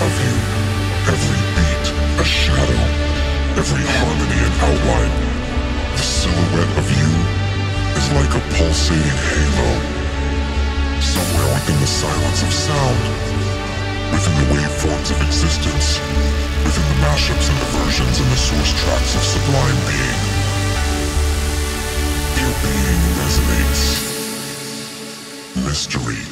of you. Every beat, a shadow. Every harmony and outline. The silhouette of you is like a pulsating halo. Somewhere within the silence of sound, within the waveforms of existence, within the mashups and diversions and the source tracks of sublime being, your being resonates. Mystery.